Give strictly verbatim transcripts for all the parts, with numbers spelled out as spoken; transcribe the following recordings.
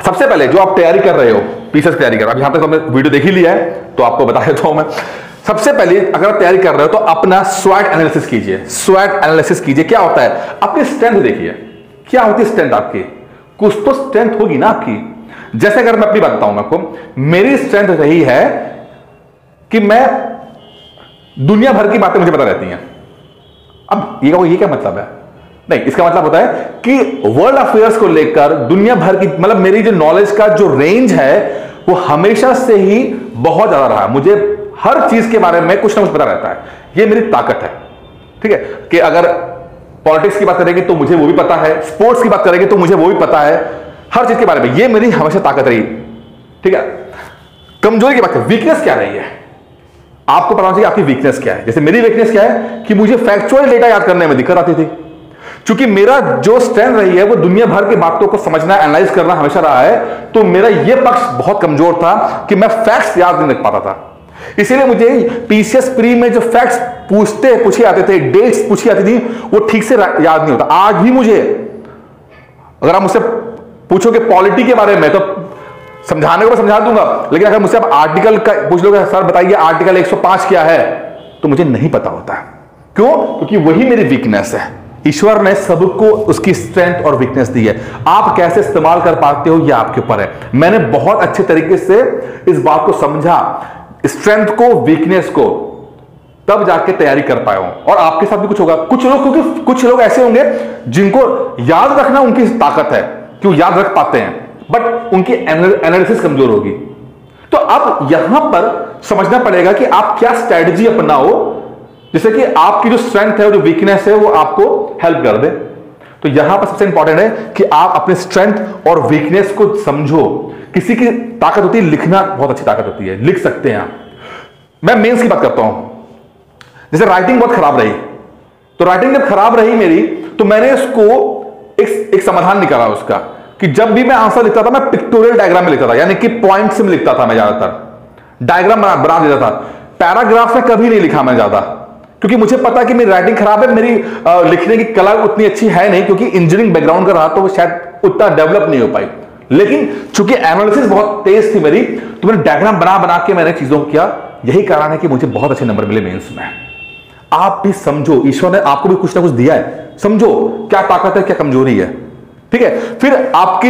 सबसे पहले जो आप तैयारी कर रहे हो, पीसीएस तैयारी कर रहे हो, यहां तक हमने वीडियो देख ही लिया है तो आपको बता देता हूं मैं। सबसे पहले अगर आप तैयारी कर रहे हो तो अपना स्वैट एनालिसिस कीजिए। स्वैट एनालिसिस कीजिए, क्या होता है, अपनी स्ट्रेंथ देखिए, क्या होती है स्ट्रेंथ आपकी, कुछ तो स्ट्रेंथ होगी ना आपकी। जैसे अगर मैं अपनी बात बताऊं आपको, मेरी स्ट्रेंथ रही है कि मैं दुनिया भर की बातें मुझे पता रहती हैं। अब ये ये क्या मतलब है, नहीं, इसका मतलब होता है कि वर्ल्ड अफेयर्स को लेकर दुनिया भर की, मतलब मेरी जो नॉलेज का जो रेंज है वो हमेशा से ही बहुत ज्यादा रहा। मुझे हर चीज के बारे में कुछ ना कुछ पता रहता है, ये मेरी ताकत है। ठीक है, कि अगर पॉलिटिक्स की बात करेंगे तो मुझे वो भी पता है, स्पोर्ट्स की बात करेंगे तो मुझे वो भी पता है, हर चीज के बारे में, ये मेरी हमेशा ताकत रही। ठीक है, कमजोरी की बात करें, वीकनेस क्या रही है, आपको पता चाहिए आपकी वीकनेस क्या है। जैसे मेरी वीकनेस क्या है कि मुझे फैक्चुअल डेटा याद करने में दिक्कत आती थी, क्योंकि मेरा जो स्ट्रेंथ रही है वो दुनिया भर की बातों को समझना, एनालाइज करना हमेशा रहा है, तो मेरा ये पक्ष बहुत कमजोर था कि मैं फैक्ट्स याद नहीं रख पाता था। इसीलिए मुझे पीसीएस प्री में जो फैक्ट्स पूछते पूछे आते थे, डेट्स पूछी आती थी, वो ठीक से याद नहीं होता। आज भी मुझे अगर आप मुझसे पूछोगे पॉलिटी के बारे में तो समझाने को मैं समझा दूंगा, लेकिन अगर मुझसे आप आर्टिकल का पूछ लोगे, सर बताइए आर्टिकल एक सौ पाँच क्या है, तो मुझे नहीं पता होता। क्यों? क्योंकि वही मेरी वीकनेस है। ईश्वर ने सबको उसकी स्ट्रेंथ और वीकनेस दी है, आप कैसे इस्तेमाल कर पाते हो ये आपके ऊपर है। मैंने बहुत अच्छे तरीके से इस बात को समझा, स्ट्रेंथ को, वीकनेस को, तब जाके तैयारी कर पाया हूं। और आपके साथ भी कुछ होगा। कुछ लोग, क्योंकि कुछ लोग ऐसे होंगे जिनको याद रखना उनकी ताकत है, क्यों याद रख पाते हैं, बट उनकी एनालिसिस कमजोर होगी। तो अब यहां पर समझना पड़ेगा कि आप क्या स्ट्रेटजी अपनाओ जिससे कि आपकी जो स्ट्रेंथ है, जो वीकनेस है, वो आपको हेल्प कर दे। तो यहां पर सबसे इंपॉर्टेंट है कि आप अपने स्ट्रेंथ और वीकनेस को समझो। किसी की ताकत होती है लिखना, बहुत अच्छी ताकत होती है, लिख सकते हैं आप। मैं मेंस की बात करता हूं, जैसे राइटिंग बहुत खराब रही, तो राइटिंग जब खराब रही मेरी, तो मैंने इसको एक, एक समाधान निकाला उसका, कि जब भी मैं आंसर लिखता था मैं पिक्टोरियल डायग्राम में लिखता था, यानी कि पॉइंट से लिखता था। मैं ज्यादातर डायग्राम बना बना देता था, पैराग्राफ में कभी नहीं लिखा मैं ज्यादा, क्योंकि मुझे पता कि मेरी राइटिंग खराब है, मेरी आ, लिखने की कला उतनी अच्छी है नहीं, क्योंकि इंजीनियरिंग बैकग्राउंड का रहा तो वो शायद उतना डेवलप नहीं हो पाई। लेकिन चूंकि एनालिसिस बहुत तेज थी मेरी, तो मैंने डायग्राम बना बना के मैंने चीजों को किया। यही कारण है कि मुझे बहुत अच्छे नंबर मिले मेंस में। आप भी समझो, ईश्वर ने आपको भी कुछ ना कुछ दिया है, समझो क्या ताकत है, क्या कमजोरी है। ठीक है, फिर आपकी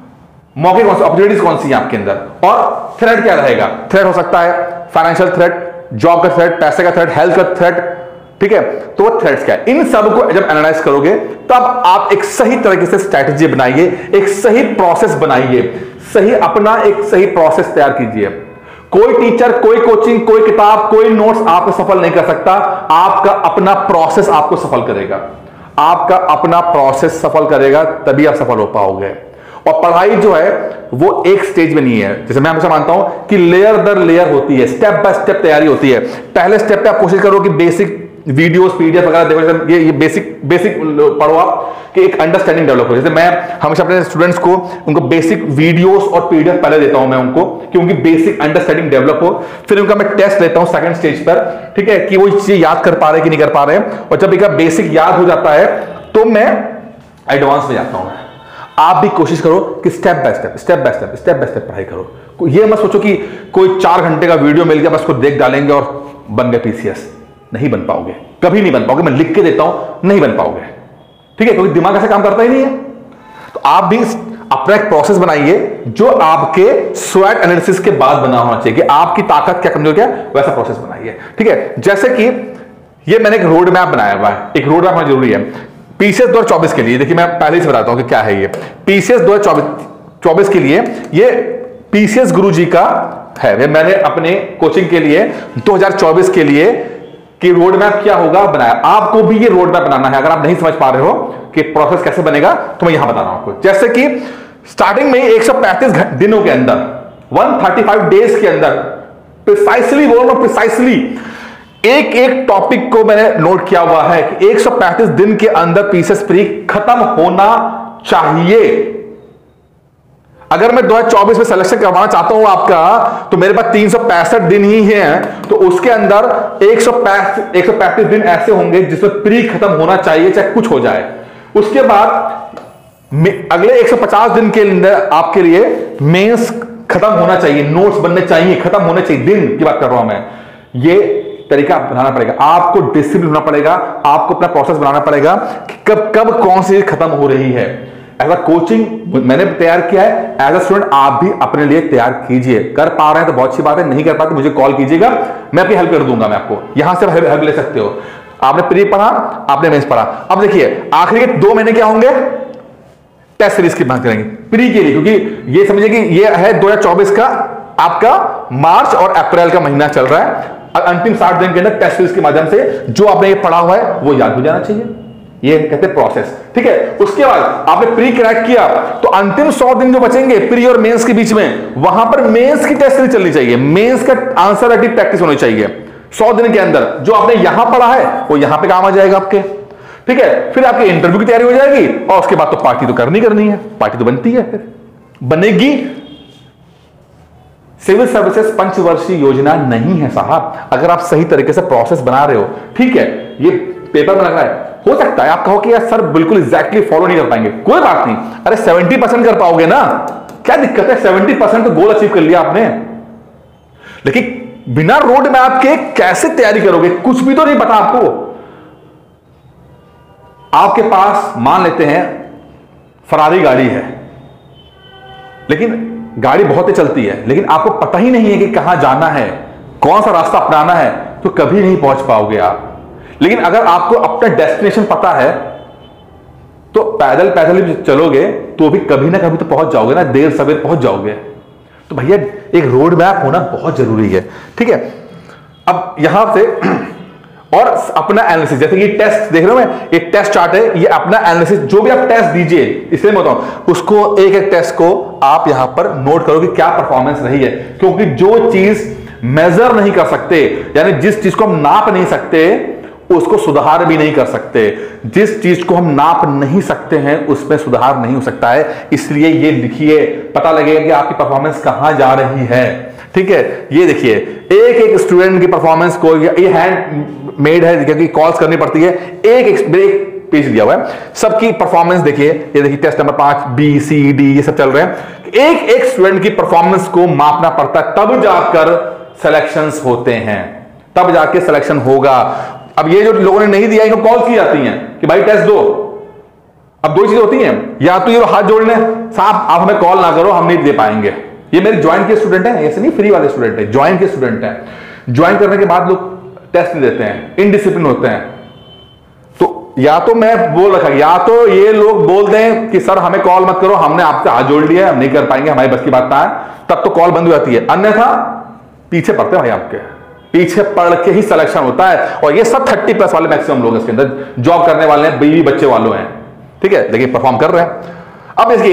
मौके कौन सी, अपॉर्चुनिटीज कौन सी है आपके अंदर, और थ्रेट क्या रहेगा। थ्रेट हो सकता है फाइनेंशियल थ्रेट, जॉब का थ्रेट, पैसे का थ्रेट, हेल्थ का थ्रेट। ठीक है, तो वो थ्रेट्स क्या है, इन सब को जब एनालाइज करोगे तब आप एक सही तरीके से स्ट्रैटेजी बनाइए, एक सही प्रोसेस बनाइए, सही अपना एक सही प्रोसेस तैयार कीजिए। कोई टीचर, कोई कोचिंग, कोई किताब, कोई नोट्स आपको सफल नहीं कर सकता, आपका अपना प्रोसेस आपको सफल करेगा। आपका अपना प्रोसेस सफल करेगा, तभी आप सफल हो पाओगे। और पढ़ाई जो है वो एक स्टेज में नहीं है, जैसे मैं हमेशा मानता हूं कि लेयर दर लेयर होती है, स्टेप बाय स्टेप तैयारी होती है। पहले स्टेप पे आप कोशिश करो कि बेसिक वीडियोस, पीडीएफ वगैरह देखो, ये ये बेसिक बेसिक पढ़ो आप, कि एक अंडरस्टैंडिंग डेवलप हो। जैसे मैं हमेशा अपने स्टूडेंट्स को उनको बेसिक वीडियोस और पीडीएफ पहले देता हूं मैं उनको, कि उनकी बेसिक अंडरस्टैंडिंग डेवलप हो। फिर उनका मैं टेस्ट लेता हूं सेकंड स्टेज पर, ठीक है, कि वो चीजें याद कर पा रहे कि नहीं कर पा रहे हैं। और जब एक बेसिक याद हो जाता है तो मैं एडवांस में जाता हूं। आप भी कोशिश करो कि step by step step by step step by step पढ़ाई करो। ये मत सोचो कि कोई चार घंटे का वीडियो मिल गया बस को देख डालेंगे और बन गए पीसीएस। नहीं बन पाओगे, कभी नहीं बन पाओगे। मैं लिख के देता हूं, नहीं बन पाओगे। ठीक है, क्योंकि दिमाग ऐसे काम करता ही नहीं है। तो आप भी अपना एक प्रोसेस बनाइए जो आपके स्वैट एनालिसिस के बाद बना होना चाहिए, कि आपकी ताकत क्या, कमजोर क्या, वैसा प्रोसेस बनाइए। ठीक है, जैसे कि ये मैंने एक रोड मैप बनाया हुआ है, एक रोड मैप होना जरूरी है पीसीएस दो हजार चौबीस के लिए। देखिए मैं पहले ही से बताता हूं कि क्या है ये पीसीएस दो हजार चौबीस के लिए। ये पीसीएस गुरुजी का है, मैंने अपने कोचिंग के लिए दो हजार चौबीस के लिए कि रोड मैप क्या होगा बनाया। आपको भी ये रोड मैप बनाना है। अगर आप नहीं समझ पा रहे हो कि प्रोसेस कैसे बनेगा तो मैं यहां बता रहा हूं आपको। जैसे कि स्टार्टिंग में एक सौ पैंतीस दिनों के अंदर, एक सौ पैंतीस डेज के अंदर, प्रिसाइसली बोल रहा हूं, प्रिसाइसली एक एक टॉपिक को मैंने नोट किया हुआ है कि एक सौ पैंतीस दिन के अंदर पीसीएस प्री खत्म होना चाहिए। अगर मैं दो हजार चौबीस में सिलेक्शन करवाना चाहता हूं आपका, तो मेरे पास तीन सौ पैंसठ दिन ही हैं, तो उसके अंदर एक सौ पैंतीस दिन ऐसे होंगे जिसमें प्री खत्म होना चाहिए, चाहे कुछ हो जाए। उसके बाद अगले एक सौ पचास दिन के अंदर आपके लिए मेंस खत्म होना चाहिए, नोट्स बनने चाहिए, खत्म होने चाहिए, दिन की बात कर रहा हूं मैं। ये तरीका बनाना पड़ेगा आपको, डिसिप्लिन होना पड़ेगा आपको, अपना प्रोसेस बनाना पड़ेगा कि कब कब कौन सी खत्म हो रही है। एज अ कोचिंग मैंने तैयार किया है, एज अ स्टूडेंट आप भी अपने लिए तैयार कीजिए। कर पा रहे हैं तो बहुत अच्छी बात है, नहीं कर पाते मुझे कॉल कीजिएगा, मैं आपकी हेल्प कर दूंगा। मैं आपको यहां से हेल्प ले सकते हो। आपने प्री पढ़ा, आपने मेंस पढ़ा, अब देखिए आखिरी के दो महीने क्या होंगे, टेस्ट सीरीज की बात करेंगे प्री के लिए, क्योंकि ये समझिए कि ये है दो हज़ार चौबीस का आपका मार्च और अप्रैल का महीना चल रहा है। अंतिम साठ दिन के अंदर टेस्ट सीरीज के माध्यम से जो आपने ये पढ़ा हुआ है वो याद हो जाना चाहिए, ये कहते हैं प्रोसेस। ठीक है, उसके बाद आपने प्री क्रैक किया तो अंतिम सौ दिन जो बचेंगे प्री और मेंस के बीच में, वहां पर मेंस की टेस्ट सीरीज चलनी चाहिए, मेंस का आंसर राइटिंग प्रैक्टिस होनी चाहिए। सौ दिन के अंदर जो आपने यहां पढ़ा है वो यहां पे काम आ जाएगा आपके। ठीक है, फिर आपके इंटरव्यू की तैयारी हो जाएगी और उसके बाद तो पार्टी तो करनी करनी है, पार्टी तो बनती है, फिर बनेगी। सिविल सर्विसेज पंचवर्षीय योजना नहीं है साहब, अगर आप सही तरीके से प्रोसेस बना रहे हो। ठीक है, ये पेपर में लग रहा है, हो सकता है आप कहो कि यार सर बिल्कुल एग्जैक्टली फॉलो नहीं कर पाएंगे, कोई बात नहीं, अरे सत्तर परसेंट कर पाओगे ना, क्या दिक्कत है, सत्तर परसेंट तो गोल अचीव कर लिया आपने। लेकिन बिना रोड मैप के कैसे तैयारी करोगे, कुछ भी तो नहीं पता आपको। आपके पास मान लेते हैं फरारी गाड़ी है, लेकिन गाड़ी बहुत ही चलती है, लेकिन आपको पता ही नहीं है कि कहां जाना है, कौन सा रास्ता अपनाना है, तो कभी नहीं पहुंच पाओगे आप। लेकिन अगर आपको अपना डेस्टिनेशन पता है तो पैदल पैदल भी चलोगे तो भी कभी ना कभी तो पहुंच जाओगे ना, देर सवेर पहुंच जाओगे। तो भैया एक रोड मैप होना बहुत जरूरी है। ठीक है, अब यहां से और अपना एनालिसिस, जैसे ये टेस्ट देख रहे हो मैं, ये टेस्ट चार्ट है, ये अपना एनालिसिस जो भी आप टेस्ट दीजिए, इसलिए मैं बताऊं उसको एक एक टेस्ट को आप यहां पर नोट करो कि क्या परफॉर्मेंस रही है। क्योंकि जो चीज मेजर नहीं कर सकते, यानी जिस चीज को हम नाप नहीं सकते उसको सुधार भी नहीं कर सकते, जिस चीज को हम नाप नहीं सकते हैं उसमें सुधार नहीं हो सकता है। इसलिए ये लिखिए, पता लगेगा कि आपकी परफॉर्मेंस कहां जा रही है। ठीक है, ये देखिए एक एक स्टूडेंट की परफॉर्मेंस को, ये हैंड मेड है क्योंकि कॉल्स करनी पड़ती है, एक एक पेज दिया हुआ है, सबकी परफॉर्मेंस देखिए, ये देखिए टेस्ट नंबर पांच, बी सी डी ये सब चल रहे हैं। एक एक स्टूडेंट की परफॉर्मेंस को मापना पड़ता है, तब जाकर सिलेक्शंस होते हैं, तब जाके सिलेक्शन होगा। अब ये जो लोगों ने नहीं दिया इनको कॉल की जाती हैं कि भाई टेस्ट दो। अब दो चीजें होती हैं, या तो ये हाथ जोड़ लें, साहब आप हमें कॉल ना करो हम नहीं दे पाएंगे। ये मेरे ज्वाइन के स्टूडेंट हैं, ऐसे नहीं फ्री वाले स्टूडेंट हैं, ज्वाइन के स्टूडेंट हैं। ज्वाइन करने के बाद लोग टेस्ट नहीं देते हैं, इनडिसिप्लिन होते हैं। तो या तो मैं बोल रखा, या तो ये लोग बोल दें कि सर हमें कॉल मत करो, हमने आपसे हाथ जोड़ लिया है, हम नहीं कर पाएंगे, हमारी बस की बात ना है, तब तो कॉल बंद हो जाती है। अन्यथा पीछे पड़ते हैं भाई, आपके पीछे पड़ के ही सिलेक्शन होता है। और ये सब थर्टी प्लस वाले मैक्सिमम लोग इसके अंदर जॉब करने वाले हैं, बीवी बच्चे वालों हैं। ठीक है, देखिए परफॉर्म कर रहे हैं। अब देखिए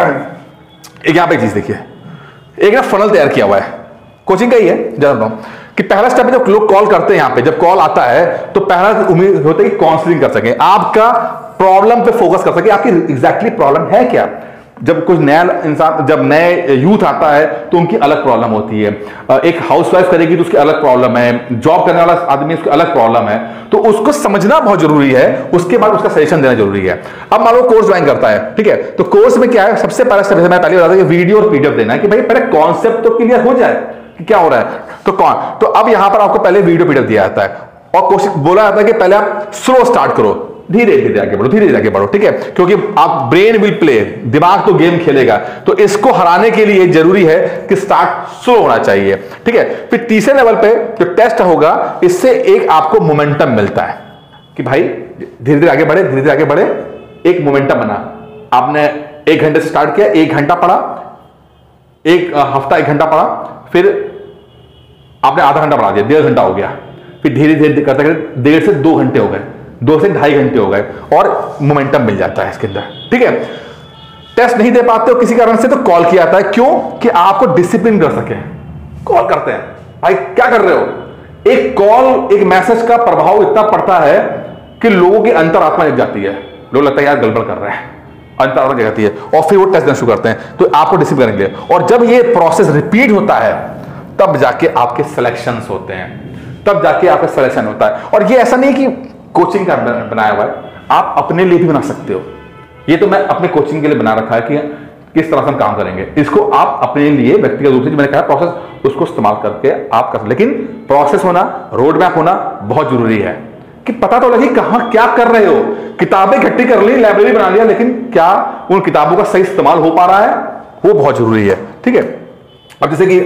एक यहां पे चीज देखिए, एक ना फनल तैयार किया हुआ है, कोचिंग का ही है, जानता हूं कि पहला स्टेप है जब लोग कॉल करते हैं, यहां पे जब कॉल आता है तो पहला उम्मीद होता है कि काउंसलिंग कर सके, आपका प्रॉब्लम पे फोकस कर सके, आपकी एग्जैक्टली प्रॉब्लम है क्या। जब कुछ नया इंसान, जब नए यूथ आता है तो उनकी अलग प्रॉब्लम होती है, एक हाउसवाइफ करेगी तो उसकी अलग प्रॉब्लम है, जॉब करने वाला आदमी उसकी अलग प्रॉब्लम है, तो उसको समझना बहुत जरूरी है, उसके बाद उसका सजेशन देना जरूरी है। अब मान लो कोर्स ज्वाइन करता है, ठीक है, तो कोर्स में क्या है, सबसे पहला स्टेप मैं पहले बताता कि वीडियो और पीडीएफ देना है कि भाई पहले कॉन्सेप्ट तो क्लियर हो जाए कि क्या हो रहा है। तो कौन तो अब यहां पर आपको पहले वीडियो पीडीएफ दिया जाता है और कोशिश बोला जाता है कि पहले आप स्लो स्टार्ट करो, धीरे धीरे आगे बढ़ो, धीरे धीरे आगे बढ़ो। ठीक है, क्योंकि आप ब्रेन विल प्ले, दिमाग तो गेम खेलेगा, तो इसको हराने के लिए जरूरी है कि स्टार्ट स्लो होना चाहिए। ठीक है, फिर तीसरे लेवल पे जो टेस्ट होगा, इससे एक आपको मोमेंटम मिलता है कि भाई धीरे धीरे आगे बढ़े, धीरे धीरे आगे बढ़े, एक मोमेंटम बना। आपने एक घंटे से स्टार्ट किया, एक घंटा पढ़ा, एक हफ्ता एक घंटा पढ़ा, फिर आपने आधा घंटा पढ़ा दिया, डेढ़ घंटा हो गया, फिर धीरे धीरे करते करते डेढ़ से दो घंटे हो गए, दो से ढाई घंटे हो गए और मोमेंटम मिल जाता है इसके अंदर। ठीक है, टेस्ट नहीं दे पाते हो किसी कारण से तो कॉल किया जाता है, क्यों कि आपको डिसिप्लिन कर सके। कॉल करते हैं, भाई क्या कर रहे हो। एक कॉल, एक मैसेज का प्रभाव इतना पड़ता है कि लोगों की अंतरात्मा जग जाती है, लोग लगता है यार गड़बड़ कर रहे हैं, अंतरात्मा जग जाती है और फिर वो टेस्ट देना शुरू करते हैं। तो आपको डिसिप्लिन करने के लिए, और जब ये प्रोसेस रिपीट होता है तब जाके आपके सिलेक्शंस होते हैं, तब जाके आपका सिलेक्शन होता है। और ये ऐसा नहीं कि कोचिंग का बनाया हुआ है, आप अपने लिए भी बना सकते हो। ये तो मैं अपने कोचिंग के लिए बना रखा है कि किस तरह से हम काम करेंगे। इसको आप अपने लिए व्यक्तिगत रूप से, मैंने कहा प्रोसेस, उसको इस्तेमाल करके आप कर, लेकिन प्रोसेस होना, रोड मैप होना बहुत जरूरी है कि पता तो लगे कहां क्या कर रहे हो। किताबें इकट्ठी कर ली, लाइब्रेरी बना लिया, लेकिन क्या उन किताबों का सही इस्तेमाल हो पा रहा है, वो बहुत जरूरी है। ठीक है, अब जैसे कि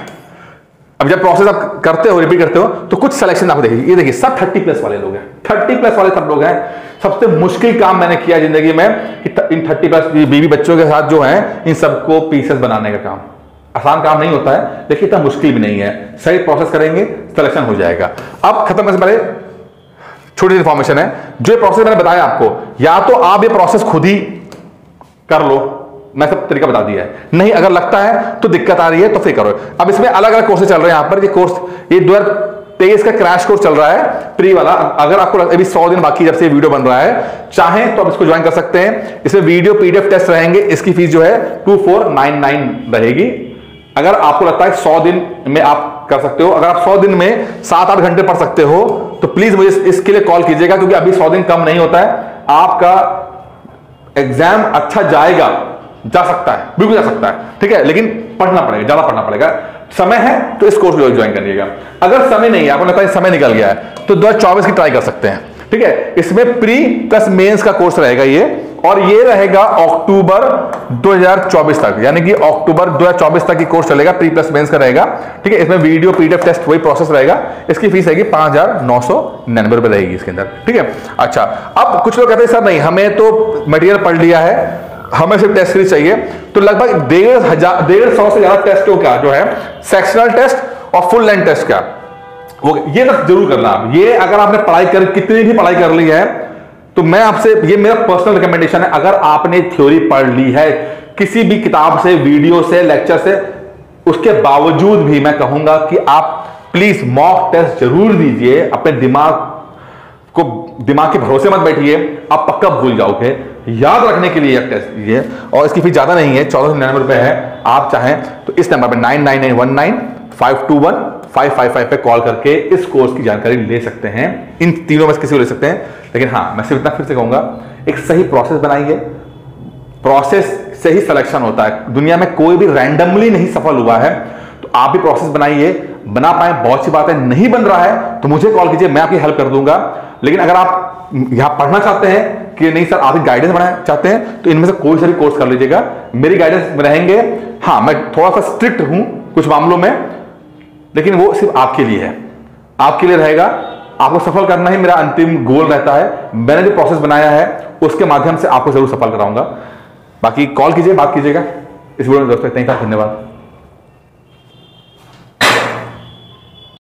अब जब प्रोसेस आप करते हो, रिपीट करते हो, तो कुछ सिलेक्शन आपको देखिए, ये देखिए सब थर्टी प्लस वाले लोग हैं, थर्टी प्लस वाले सब लोग हैं। सबसे मुश्किल काम मैंने किया जिंदगी में कि इन थर्टी प्लस बीवी बच्चों के साथ जो है, इन सबको पीसेस बनाने का काम। आसान काम नहीं होता है, लेकिन इतना मुश्किल भी नहीं है। सही प्रोसेस करेंगे, सिलेक्शन हो जाएगा। अब खत्म करने से पहले छोटी इन्फॉर्मेशन है, जो ये प्रोसेस मैंने बताया आपको, या तो आप ये प्रोसेस खुद ही कर लो, मैं सब तरीका बता दिया है, नहीं अगर लगता है तो दिक्कत आ रही है तो फिर करो। अब इसमें अलग अलग कोर्सेज चल रहे हैं यहाँ पर। ये कोर्स, ये दो हजार तेईस का क्रैश कोर्स चल रहा है, प्री वाला। अगर आपको अभी सौ दिन बाकी जब से वीडियो बन रहा है, चाहें तो आप इसको ज्वाइन कर सकते हैं। इसमें वीडियो पीडीएफ टेस्ट रहेंगे, इसकी फीस जो है टू फोर नाइन नाइन रहेगी। अगर आपको लगता है सौ दिन में आप कर सकते हो, अगर आप सौ दिन में सात आठ घंटे पढ़ सकते हो, तो प्लीज मुझे इसके लिए कॉल कीजिएगा, क्योंकि अभी सौ दिन कम नहीं होता है। आपका एग्जाम अच्छा जाएगा, जा सकता है, बिल्कुल जा सकता है, ठीक है, लेकिन पढ़ना पड़ेगा, ज्यादा पढ़ना पड़ेगा। समय है तो इस कोर्स को ज्वाइन करिएगा। अगर समय नहीं है, आपको लगता है समय निकल गया है, तो दो हजार चौबीस की ट्राई कर सकते हैं। ठीक है, इसमें प्री प्लस मेंस का कोर्स रहेगा ये, और ये रहेगा अक्टूबर दो हजार चौबीस तक, यानी कि अक्टूबर दो हजार चौबीस तक की कोर्स चलेगा, प्री प्लस मेंस का रहेगा। ठीक है, इसमें वीडियो पीडीएफ टेस्ट वही प्रोसेस रहेगा। इसकी फीस रहेगी पांच हजार नौ सौ निन्यानवे रुपए रहेगी इसके अंदर। ठीक है, अच्छा, अब कुछ लोग कहते हैं सर नहीं, हमें तो मटेरियल पढ़ लिया है, हमें सिर्फ टेस्ट सीरीज चाहिए, तो लगभग डेढ़ हजार डेढ़ सौ से ज्यादा टेस्टों का जो है, सेक्शनल टेस्ट और फुल लेंथ टेस्ट का, वो ये तो जरूर करना आप। ये अगर आपने पढ़ाई कर कितनी भी पढ़ाई कर ली है, तो मैं आपसे, ये मेरा पर्सनल रिकमेंडेशन है, अगर आपने थ्योरी पढ़ ली है किसी भी किताब से, वीडियो से, लेक्चर से, उसके बावजूद भी मैं कहूंगा कि आप प्लीज मॉक टेस्ट जरूर दीजिए। अपने दिमाग को, दिमाग के भरोसे मत बैठिए, आप पक्का भूल जाओगे। याद रखने के लिए टेस्ट दीजिए, और इसकी फीस ज्यादा नहीं है, चौदह सौ निन्यानवे रुपए है। आप चाहें तो इस नंबर पे nine nine nine one nine five two one five five five पे कॉल करके इस कोर्स की जानकारी ले सकते हैं। इन तीनों में से किसी को ले सकते हैं, लेकिन हाँ, मैं सिर्फ इतना फिर से कहूंगा, एक सही प्रोसेस बनाइए। प्रोसेस से ही सिलेक्शन होता है, दुनिया में कोई भी रैंडमली नहीं सफल हुआ है। तो आप भी प्रोसेस बनाइए, बना पाए बहुत सी बातें, नहीं बन रहा है तो मुझे कॉल कीजिए, मैं आपकी हेल्प कर दूंगा। लेकिन अगर आप यहां पढ़ना चाहते हैं कि नहीं सर आप गाइडेंस बनाना चाहते हैं, तो इनमें से कोई सा भी कोर्स कर लीजिएगा, मेरी गाइडेंस रहेंगे। हाँ, मैं थोड़ा सा स्ट्रिक्ट हूं कुछ मामलों में, लेकिन वो सिर्फ आपके लिए है, आपके लिए रहेगा। आपको सफल करना ही मेरा अंतिम गोल रहता है। मैंने जो प्रोसेस बनाया है उसके माध्यम से आपको जरूर सफल कराऊंगा। बाकी कॉल कीजिए, बात कीजिएगा। इस वीडियो में दोस्तों इतना ही था, धन्यवाद।